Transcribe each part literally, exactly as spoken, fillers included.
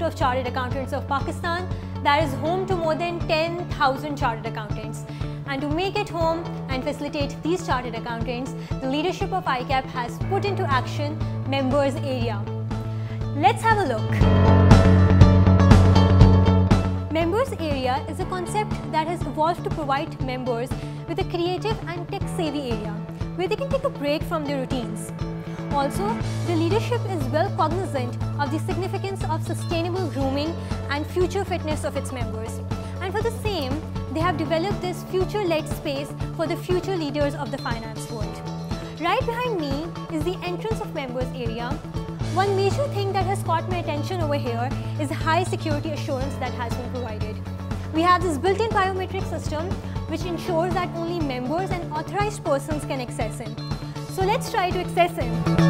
of Chartered Accountants of Pakistan that is home to more than ten thousand chartered accountants. And to make it home and facilitate these chartered accountants, the leadership of I CAP has put into action Members Area. Let's have a look. Members Area is a concept that has evolved to provide members with a creative and tech-savvy area where they can take a break from their routines. Also, the leadership is well cognizant of the significance of sustainable grooming and future fitness of its members. And for the same, they have developed this future-led space for the future leaders of the finance world. Right behind me is the entrance of Members Area. One major thing that has caught my attention over here is high security assurance that has been provided. We have this built-in biometric system which ensures that only members and authorized persons can access it. So let's try to access it.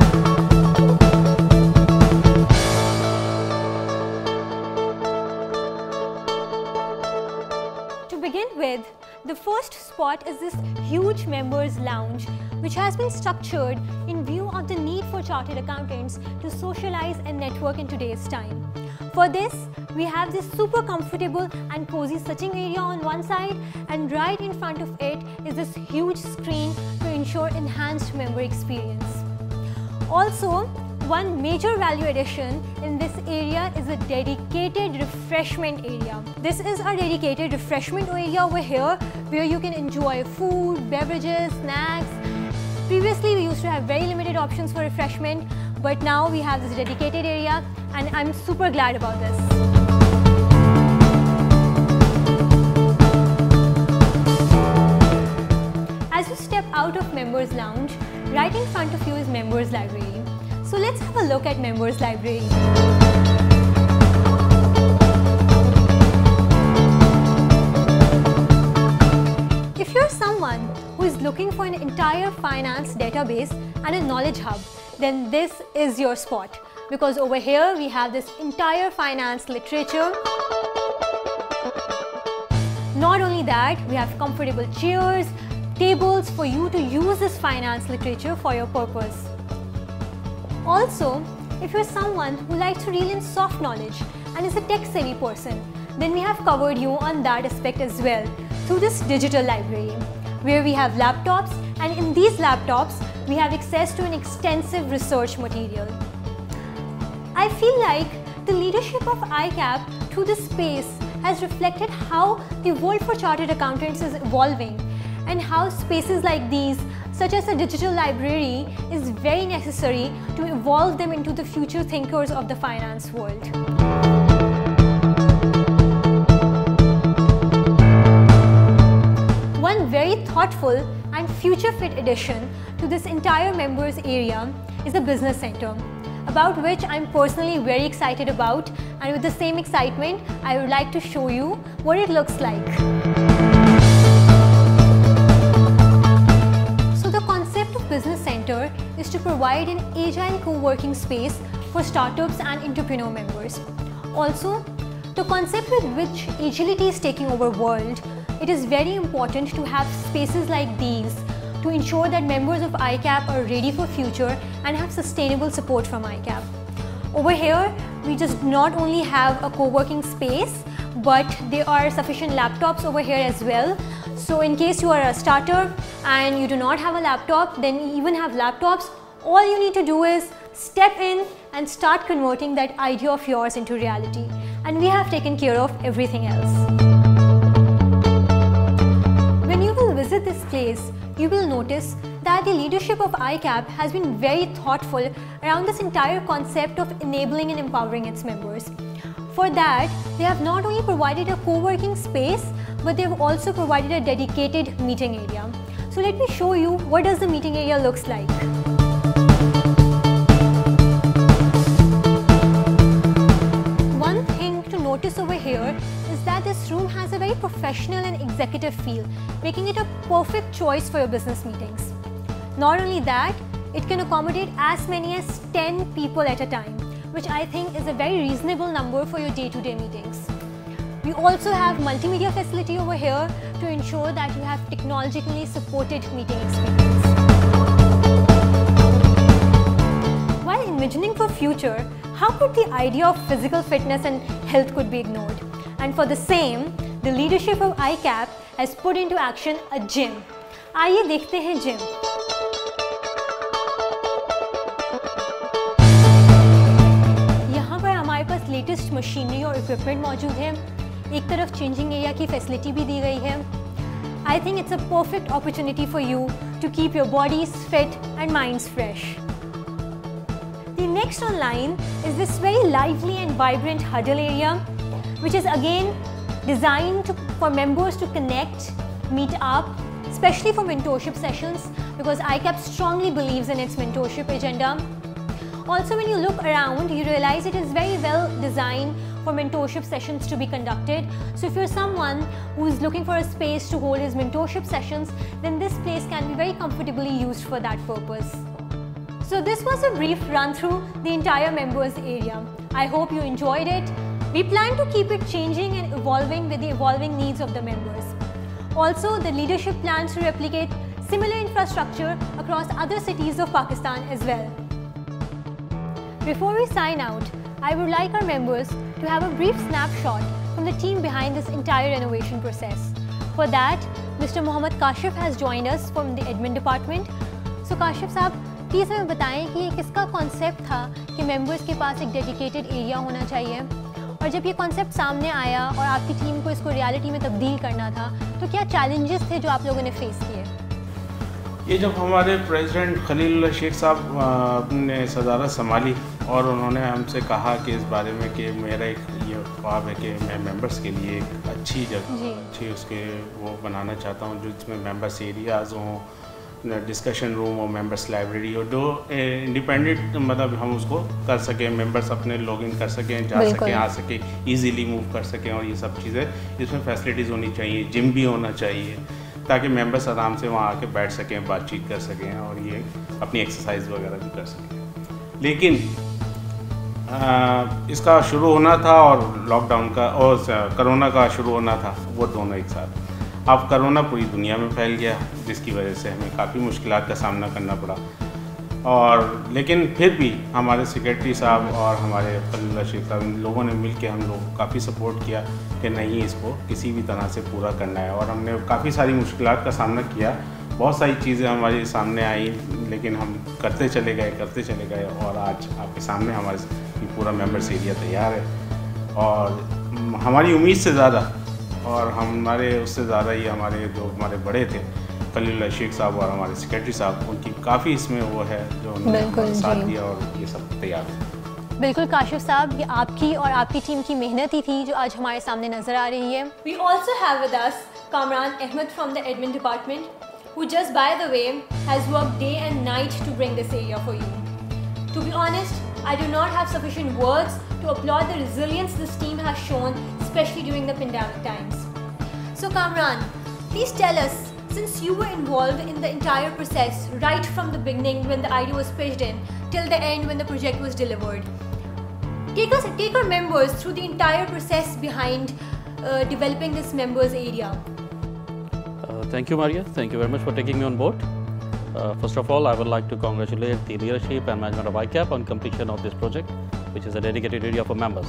To begin with, the first spot is this huge members lounge which has been structured in view of the need for chartered accountants to socialize and network in today's time. For this, we have this super comfortable and cozy sitting area on one side, and right in front of it is this huge screen to ensure enhanced member experience. Also, one major value addition in this area is a dedicated refreshment area. This is a dedicated refreshment area over here where you can enjoy food, beverages, snacks. Previously, we used to have very limited options for refreshment, but now we have this dedicated area and I'm super glad about this. As you step out of Members Lounge, right in front of you is Members Library. So let's have a look at Members Library. If you're someone who is looking for an entire finance database and a knowledge hub, then this is your spot. Because over here we have this entire finance literature. Not only that, we have comfortable chairs, tables for you to use this finance literature for your purpose. Also, if you're someone who likes to reel in soft knowledge and is a tech-savvy person, then we have covered you on that aspect as well through this digital library, where we have laptops, and in these laptops, we have access to an extensive research material. I feel like the leadership of I CAP through this space has reflected how the world for chartered accountants is evolving and how spaces like these, such as a digital library, is very necessary to evolve them into the future thinkers of the finance world. One very thoughtful and future-fit addition to this entire members area is the Business Center, about which I'm personally very excited about, and with the same excitement, I would like to show you what it looks like. So the concept of Business Center is to provide an agile co-working space for startups and entrepreneur members. Also, the concept with which agility is taking over world, it is very important to have spaces like these to ensure that members of I CAP are ready for future and have sustainable support from I CAP. Over here, we just not only have a co-working space, but there are sufficient laptops over here as well. So in case you are a starter and you do not have a laptop, then you even have laptops, all you need to do is step in and start converting that idea of yours into reality. And we have taken care of everything else. When you will visit this place, you will notice that the leadership of I CAP has been very thoughtful around this entire concept of enabling and empowering its members. For that, they have not only provided a co-working space, but they have also provided a dedicated meeting area. So let me show you what does the meeting area looks like. One thing to notice over here is that this room has a very professional and executive feel, making it a perfect choice for your business meetings. Not only that, it can accommodate as many as ten people at a time, which I think is a very reasonable number for your day-to-day meetings. We also have multimedia facility over here to ensure that you have technologically supported meeting experience. While envisioning for future, how could the idea of physical fitness and health could be ignored? And for the same, the leadership of I CAP has put into action a gym. आइए देखते हैं gym. यहाँ पर हमारे पास latest machinery और equipment मौजूद है. एक तरफ चेंजिंग एरिया की फैसिलिटी भी दी गई है. I think it's a perfect opportunity for you to keep your bodies fit and minds fresh. The next on line is this very lively and vibrant huddle area, which is again designed to, for members to connect, meet up, especially for mentorship sessions, because I CAP strongly believes in its mentorship agenda. Also, when you look around, you realize it is very well designed for mentorship sessions to be conducted. So if you're someone who is looking for a space to hold his mentorship sessions, then this place can be very comfortably used for that purpose. So this was a brief run through the entire members area. I hope you enjoyed it. We plan to keep it changing and evolving with the evolving needs of the members. Also, the leadership plans to replicate similar infrastructure across other cities of Pakistan as well. Before we sign out, I would like our members to have a brief snapshot from the team behind this entire renovation process. For that, Mister Mohammad Kashif has joined us from the admin department. So Kashif साहब, please हमें बताएं कि ये किसका concept था कि members के पास एक डेडिकेटेड एरिया होना चाहिए, और जब ये कॉन्सेप्ट सामने आया और आपकी टीम को इसको रियलिटी में तब्दील करना था, तो क्या चैलेंजेस थे जो आप लोगों ने फेस किए? ये जब हमारे प्रेसिडेंट खलीलुल्लाह शेख साहब ने सदारत संभाली और उन्होंने हमसे कहा कि इस बारे में कि मेरा एक ये ख्वाब है कि मैं मेंबर्स के लिए एक अच्छी जगह अच्छी उसके वो बनाना चाहता हूँ जिसमें मेंबर्स एरियाज़ हों, डिस्कशन रूम हो, मेंबर्स लाइब्रेरी हो, जो इंडिपेंडेंट मतलब हम उसको कर सकें, मेंबर्स अपने लॉगिन कर सकें, जा सकें, आ सकें, इजीली मूव कर सकें, और ये सब चीज़ें इसमें फैसिलिटीज़ होनी चाहिए. जिम भी होना चाहिए ताकि मेंबर्स आराम से वहाँ आके बैठ सकें, बातचीत कर सकें और ये अपनी एक्सरसाइज वगैरह भी कर सकें. लेकिन आ, इसका शुरू होना था और लॉकडाउन का और कोरोना का शुरू होना था, वो दोनों एक साथ. अब कोरोना पूरी दुनिया में फैल गया, जिसकी वजह से हमें काफ़ी मुश्किलात का सामना करना पड़ा. और लेकिन फिर भी हमारे सेक्रेटरी साहब और हमारे खलीलुल्लाह शेख साहब, इन लोगों ने मिल के हम लोग काफ़ी सपोर्ट किया कि नहीं, इसको किसी भी तरह से पूरा करना है. और हमने काफ़ी सारी मुश्किलात का सामना किया, बहुत सारी चीज़ें हमारे सामने आई, लेकिन हम करते चले गए करते चले गए और आज आपके सामने हमारे पूरा मेंबर्स एरिया तैयार है. और हमारी उम्मीद से ज़्यादा और हमारे उससे ज़्यादा ये हमारे जो हमारे बड़े थे खलीलुल्लाह शेख साहब और हमारे सेक्रेटरी साहब, उनकी काफ़ी इसमें वो है जो उन्होंने साथ दिया और ये सब तैयार है. बिल्कुल काशिफ साहब, ये आपकी और आपकी टीम की मेहनत ही थी जो आज हमारे सामने नजर आ रही है. We also have with us Kamran Ahmed from the admin department, who just by the way has worked day and night to bring this area for you. To be honest, I do not have sufficient words to applaud the resilience this team has shown, especially during the pandemic times. So Kamran, please tell us, since you were involved in the entire process right from the beginning when the idea was pitched in till the end when the project was delivered, take us, take our members through the entire process behind uh, developing this members area. Uh, thank you, Maria. Thank you very much for taking me on board. Uh, first of all, I would like to congratulate the leadership and management of I CAP on completion of this project, which is a dedicated area for members.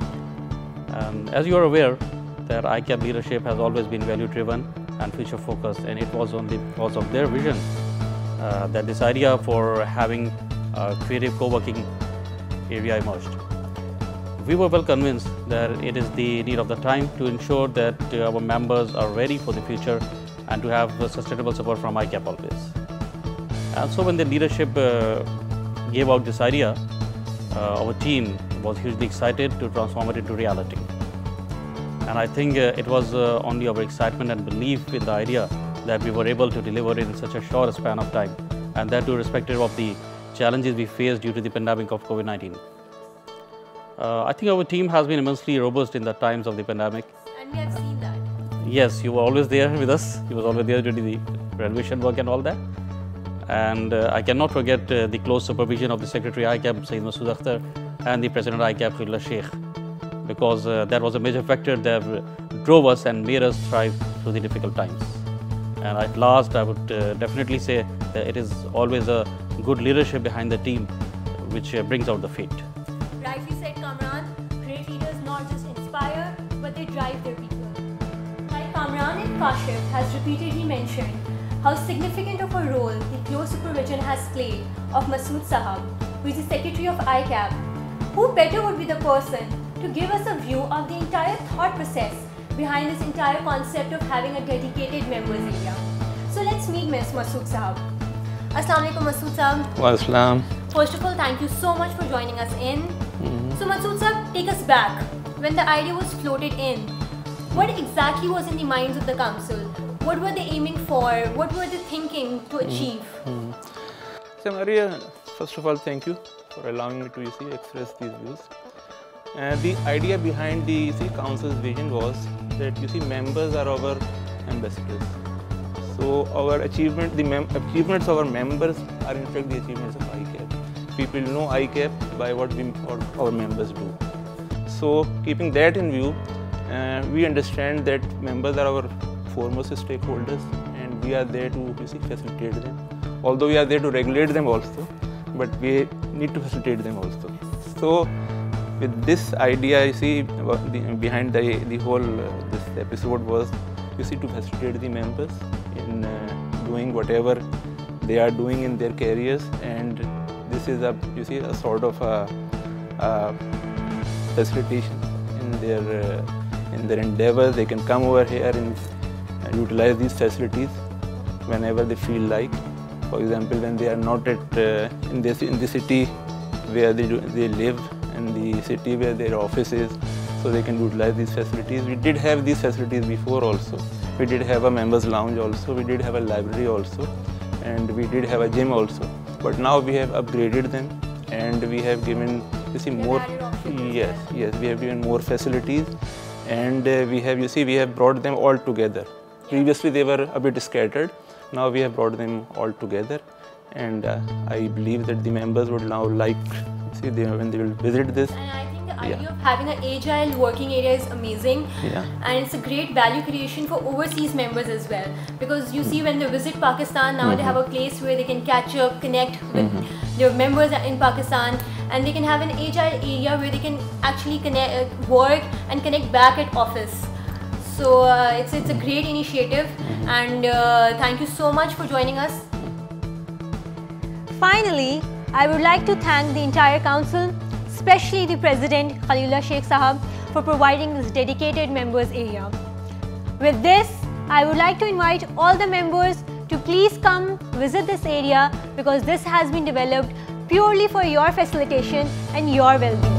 And as you are aware, that I CAP leadership has always been value-driven and future-focused, and it was only because of their vision uh, that this idea for having a creative co-working area emerged. We were well convinced that it is the need of the time to ensure that uh, our members are ready for the future and to have uh, sustainable support from I CAP always. And so when the leadership uh, gave out this idea, uh, our team was hugely excited to transform it into reality. And I think uh, it was uh, only our excitement and belief in the idea that we were able to deliver it in such a short span of time, and that too irrespective of the challenges we faced due to the pandemic of COVID nineteen. Uh, I think our team has been immensely robust in the times of the pandemic. And we have seen that. Yes, you were always there with us. You was always there to do the renovation work and all that. And uh, I cannot forget uh, the close supervision of the Secretary I CAP, Sayyid Masood Akhtar, and the President I CAP, Khullah Sheikh, because uh, that was a major factor that drove us and made us thrive through the difficult times. And at last, I would uh, definitely say that it is always a good leadership behind the team which uh, brings out the fate. Right they drive their people. Like Kamran and Kashif has repeatedly mentioned how significant of a role the close supervision has played of Masood Sahab, who is the Secretary of I CAP. Who better would be the person to give us a view of the entire thought process behind this entire concept of having a dedicated members area. So let's meet Miz Masood Sahab. Assalamu alaikum Masood Sahab. Wa assalam. First of all, thank you so much for joining us in. Mm-hmm. So Masood Sahab, take us back. When the idea was floated in, what exactly was in the minds of the council? What were they aiming for? What were they thinking to achieve? Mm-hmm. So Maria, first of all, thank you for allowing me to you see, express these views. Uh, the idea behind the you see, council's vision was that you see members are our ambassadors. So our achievement, the mem achievements of our members are in fact the achievements of I CAP. People know I CAP by what we what our members do. So keeping that in view, uh, we understand that members are our foremost stakeholders, and we are there to you see, facilitate them. Although we are there to regulate them also, but we need to facilitate them also. So with this idea, you see, the, behind the, the whole uh, this episode was, you see, to facilitate the members in uh, doing whatever they are doing in their careers, and this is a, you see, a sort of a, a facilitation in their uh, in their endeavors. They can come over here and uh, utilize these facilities whenever they feel like. For example, when they are not at uh, in this in the city where they do, they live, and the city where their office is, so they can utilize these facilities. We did have these facilities before also. We did have a members lounge also. We did have a library also, and we did have a gym also. But now we have upgraded them, and we have given you see more. Yes, yes, we have given more facilities, and uh, we have you see we have brought them all together. Previously they were a bit scattered. Now we have brought them all together, and uh, I believe that the members would now like see they, when they will visit this. And I think the idea yeah. of having an agile working area is amazing, yeah. and it's a great value creation for overseas members as well. Because you see, when they visit Pakistan now, mm-hmm. they have a place where they can catch up, connect with mm-hmm. their members in Pakistan, and they can have an agile area where they can actually connect, work and connect back at office. So uh, it's it's a great initiative, mm-hmm. and uh, thank you so much for joining us. Finally, I would like to thank the entire council, especially the President Khalilullah Sheikh Sahab, for providing this dedicated members area. With this, I would like to invite all the members to please come visit this area, because this has been developed purely for your facilitation and your well-being.